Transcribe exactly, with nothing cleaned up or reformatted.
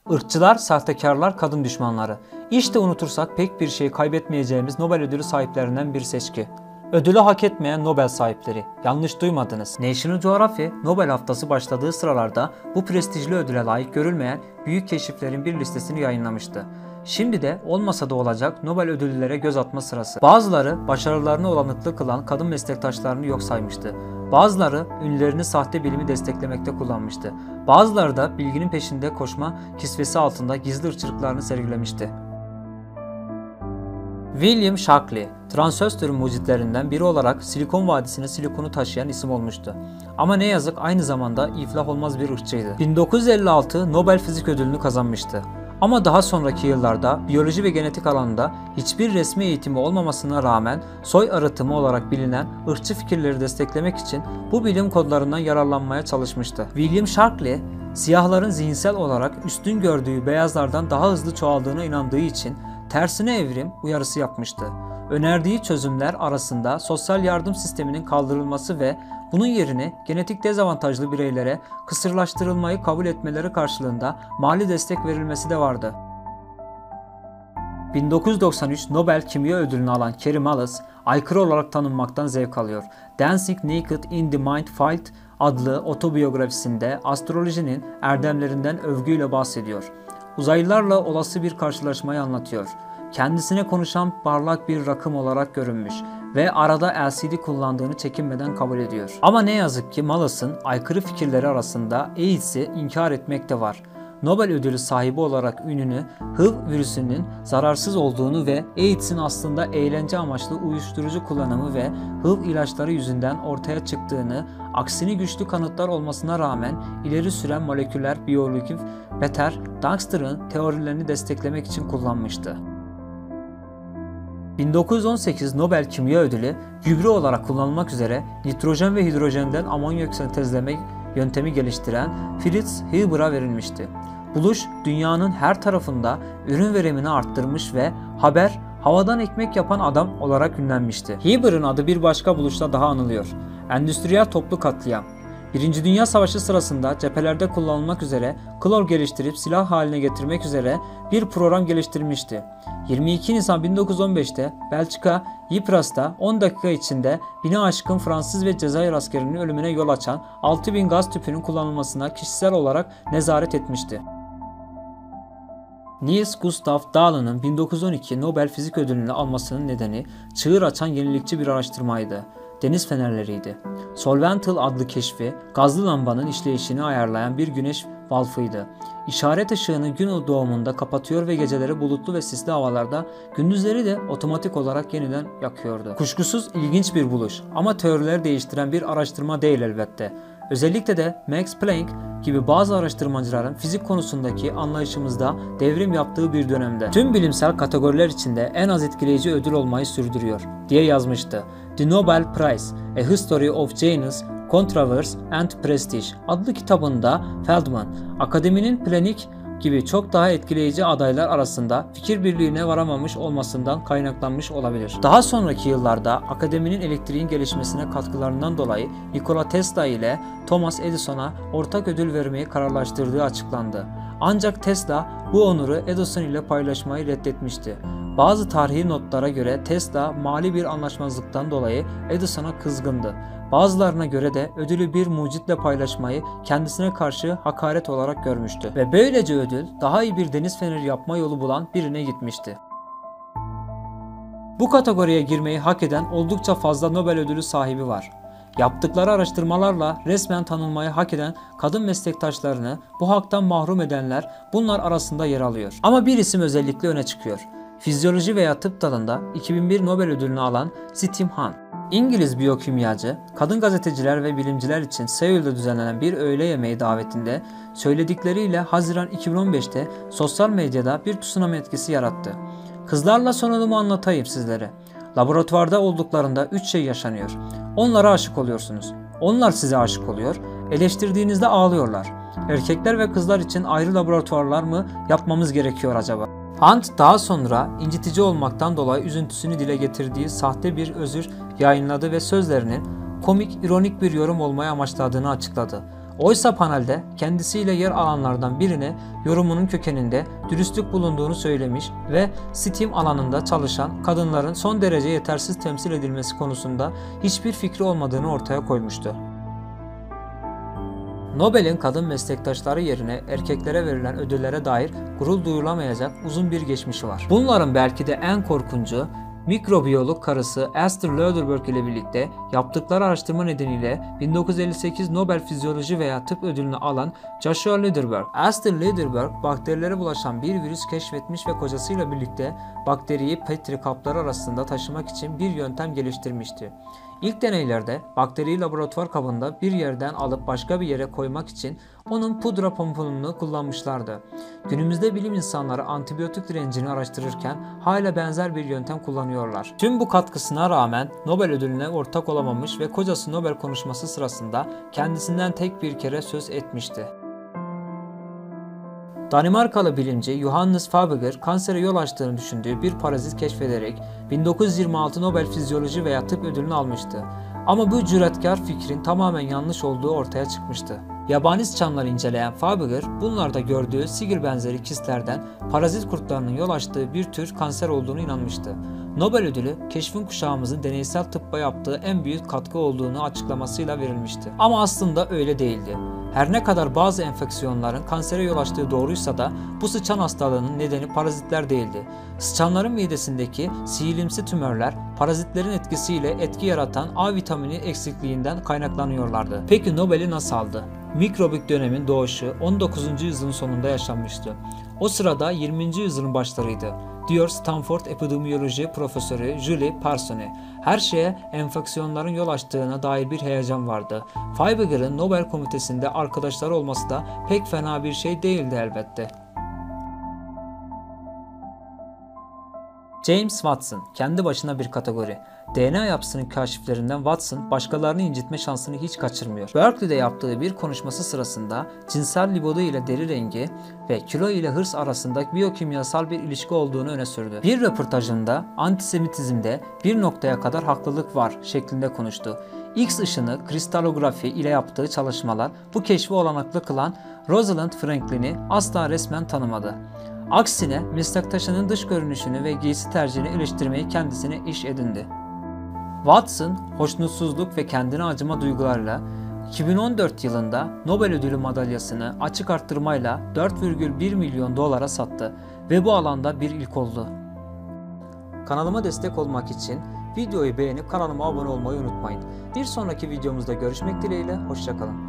Irkçılar, sahtekarlar, kadın düşmanları. İşte unutursak pek bir şey kaybetmeyeceğimiz Nobel ödülü sahiplerinden bir seçki. Ödülü hak etmeyen Nobel sahipleri. Yanlış duymadınız. National Geographic, Nobel haftası başladığı sıralarda bu prestijli ödüle layık görülmeyen büyük keşiflerin bir listesini yayınlamıştı. Şimdi de olmasa da olacak Nobel ödüllülere göz atma sırası. Bazıları başarılarını olanaklı kılan kadın meslektaşlarını yok saymıştı. Bazıları ünlülerini sahte bilimi desteklemekte kullanmıştı. Bazıları da bilginin peşinde koşma kisvesi altında gizli ırkçılıklarını sergilemişti. William Shockley, transistörün mucitlerinden biri olarak Silikon Vadisi'ne silikonu taşıyan isim olmuştu. Ama ne yazık aynı zamanda iflah olmaz bir ırkçıydı. bin dokuz yüz elli altı Nobel Fizik Ödülünü kazanmıştı. Ama daha sonraki yıllarda biyoloji ve genetik alanında hiçbir resmi eğitimi olmamasına rağmen soy arıtımı olarak bilinen ırkçı fikirleri desteklemek için bu bilim kodlarından yararlanmaya çalışmıştı. William Shockley, siyahların zihinsel olarak üstün gördüğü beyazlardan daha hızlı çoğaldığına inandığı için tersine evrim uyarısı yapmıştı. Önerdiği çözümler arasında sosyal yardım sisteminin kaldırılması ve bunun yerine genetik dezavantajlı bireylere kısırlaştırılmayı kabul etmeleri karşılığında mali destek verilmesi de vardı. bin dokuz yüz doksan üç Nobel Kimya Ödülünü alan Kary Mullis, aykırı olarak tanınmaktan zevk alıyor. Dancing Naked in the Mind Field adlı otobiyografisinde astrolojinin erdemlerinden övgüyle bahsediyor. Uzaylılarla olası bir karşılaşmayı anlatıyor. Kendisine konuşan parlak bir rakım olarak görünmüş ve arada L C D kullandığını çekinmeden kabul ediyor. Ama ne yazık ki Mullis'in aykırı fikirleri arasında AIDS'i inkar etmek de var. Nobel ödülü sahibi olarak ününü H I V virüsünün zararsız olduğunu ve AIDS'in aslında eğlence amaçlı uyuşturucu kullanımı ve H I V ilaçları yüzünden ortaya çıktığını, aksini güçlü kanıtlar olmasına rağmen ileri süren moleküler biyoloji Peter Dijkster'ın teorilerini desteklemek için kullanmıştı. bin dokuz yüz on sekiz Nobel Kimya Ödülü, gübre olarak kullanılmak üzere nitrojen ve hidrojenden amonyak sentezleme yöntemi geliştiren Fritz Haber'a verilmişti. Buluş, dünyanın her tarafında ürün verimini arttırmış ve Haber, havadan ekmek yapan adam olarak ünlenmişti. Haber'ın adı bir başka buluşla daha anılıyor. Endüstriyel toplu katliam. Birinci Dünya Savaşı sırasında cephelerde kullanılmak üzere klor geliştirip silah haline getirmek üzere bir program geliştirmişti. yirmi iki Nisan bin dokuz yüz on beş'te Belçika, Ypras'ta on dakika içinde bini aşkın Fransız ve Cezayir askerinin ölümüne yol açan altı bin gaz tüpünün kullanılmasına kişisel olarak nezaret etmişti. Niels Gustav Dahle'ın bin dokuz yüz on iki Nobel Fizik Ödülünü almasının nedeni çığır açan yenilikçi bir araştırmaydı. Deniz fenerleriydi. Solventil adlı keşfi, gazlı lambanın işleyişini ayarlayan bir güneş valfıydı. İşaret ışığını gün doğumunda kapatıyor ve geceleri bulutlu ve sisli havalarda, gündüzleri de otomatik olarak yeniden yakıyordu. Kuşkusuz ilginç bir buluş ama teorileri değiştiren bir araştırma değil elbette. Özellikle de Max Planck gibi bazı araştırmacıların fizik konusundaki anlayışımızda devrim yaptığı bir dönemde tüm bilimsel kategoriler içinde en az etkileyici ödül olmayı sürdürüyor diye yazmıştı. The Nobel Prize, A History of Genius, Controversy and Prestige adlı kitabında Feldman, akademinin Planck gibi çok daha etkileyici adaylar arasında fikir birliğine varamamış olmasından kaynaklanmış olabilir. Daha sonraki yıllarda akademinin elektriğin gelişmesine katkılarından dolayı Nikola Tesla ile Thomas Edison'a ortak ödül vermeyi kararlaştırdığı açıklandı. Ancak Tesla bu onuru Edison ile paylaşmayı reddetmişti. Bazı tarihi notlara göre Tesla mali bir anlaşmazlıktan dolayı Edison'a kızgındı. Bazılarına göre de ödülü bir mucitle paylaşmayı kendisine karşı hakaret olarak görmüştü. Ve böylece ödül daha iyi bir deniz feneri yapma yolu bulan birine gitmişti. Bu kategoriye girmeyi hak eden oldukça fazla Nobel ödülü sahibi var. Yaptıkları araştırmalarla resmen tanınmayı hak eden kadın meslektaşlarını bu haktan mahrum edenler bunlar arasında yer alıyor. Ama bir isim özellikle öne çıkıyor. Fizyoloji veya tıp dalında iki bin bir Nobel ödülünü alan Steve Hahn. İngiliz biyokimyacı, kadın gazeteciler ve bilimciler için Seul'de düzenlenen bir öğle yemeği davetinde söyledikleriyle Haziran iki bin on beş'te sosyal medyada bir tsunami etkisi yarattı. Kızlarla sonunumu anlatayım sizlere. Laboratuvarda olduklarında üç şey yaşanıyor. Onlara aşık oluyorsunuz. Onlar size aşık oluyor. Eleştirdiğinizde ağlıyorlar. Erkekler ve kızlar için ayrı laboratuvarlar mı yapmamız gerekiyor acaba? Hunt daha sonra incitici olmaktan dolayı üzüntüsünü dile getirdiği sahte bir özür yayınladı ve sözlerinin komik, ironik bir yorum olmaya amaçladığını açıkladı. Oysa panelde kendisiyle yer alanlardan birine yorumunun kökeninde dürüstlük bulunduğunu söylemiş ve STEM alanında çalışan kadınların son derece yetersiz temsil edilmesi konusunda hiçbir fikri olmadığını ortaya koymuştu. Nobel'in kadın meslektaşları yerine erkeklere verilen ödüllere dair gurur duyulamayacak uzun bir geçmişi var. Bunların belki de en korkuncu, mikrobiyolog karısı Esther Lederberg ile birlikte yaptıkları araştırma nedeniyle bin dokuz yüz elli sekiz Nobel Fizyoloji veya Tıp ödülünü alan Joshua Lederberg. Esther Lederberg bakterilere bulaşan bir virüs keşfetmiş ve kocasıyla birlikte bakteriyi Petri kapları arasında taşımak için bir yöntem geliştirmişti. İlk deneylerde bakteriyi laboratuvar kabında bir yerden alıp başka bir yere koymak için onun pudra pomponunu kullanmışlardı. Günümüzde bilim insanları antibiyotik direncini araştırırken hala benzer bir yöntem kullanıyorlar. Tüm bu katkısına rağmen Nobel ödülüne ortak olamamış ve kocası Nobel konuşması sırasında kendisinden tek bir kere söz etmişti. Danimarkalı bilimci Johannes Faberger kansere yol açtığını düşündüğü bir parazit keşfederek bin dokuz yüz yirmi altı Nobel Fizyoloji veya Tıp ödülünü almıştı. Ama bu cüretkar fikrin tamamen yanlış olduğu ortaya çıkmıştı. Yabani sıçanları inceleyen Faberger, bunlarda gördüğü sigil benzeri kistlerden parazit kurtlarının yol açtığı bir tür kanser olduğunu inanmıştı. Nobel ödülü, keşfin kuşağımızın deneysel tıbba yaptığı en büyük katkı olduğunu açıklamasıyla verilmişti. Ama aslında öyle değildi. Her ne kadar bazı enfeksiyonların kansere yol açtığı doğruysa da bu sıçan hastalığının nedeni parazitler değildi. Sıçanların midesindeki sihilimsi tümörler parazitlerin etkisiyle etki yaratan A vitamini eksikliğinden kaynaklanıyorlardı. Peki Nobel'i nasıl aldı? Mikrobik dönemin doğuşu on dokuzuncu yüzyılın sonunda yaşanmıştı. O sırada yirminci yüzyılın başlarıydı, diyor Stanford Epidemiyoloji Profesörü Julie Parsons. Her şeye enfeksiyonların yol açtığına dair bir heyecan vardı. Faberger'ın Nobel Komitesi'nde arkadaşları olması da pek fena bir şey değildi elbette. James Watson, kendi başına bir kategori. D N A yapısının kaşiflerinden Watson, başkalarını incitme şansını hiç kaçırmıyor. Berkeley'de yaptığı bir konuşması sırasında cinsel libido ile deri rengi ve kilo ile hırs arasında biyokimyasal bir ilişki olduğunu öne sürdü. Bir röportajında antisemitizmde bir noktaya kadar haklılık var şeklinde konuştu. X ışını kristalografi ile yaptığı çalışmalar bu keşfi olanaklı kılan Rosalind Franklin'i asla resmen tanımadı. Aksine meslektaşının dış görünüşünü ve giysi tercihini eleştirmeyi kendisine iş edindi. Watson, hoşnutsuzluk ve kendine acıma duygularıyla iki bin on dört yılında Nobel ödülü madalyasını açık arttırmayla dört virgül bir milyon dolara sattı ve bu alanda bir ilk oldu. Kanalıma destek olmak için videoyu beğenip kanalıma abone olmayı unutmayın. Bir sonraki videomuzda görüşmek dileğiyle, hoşça kalın.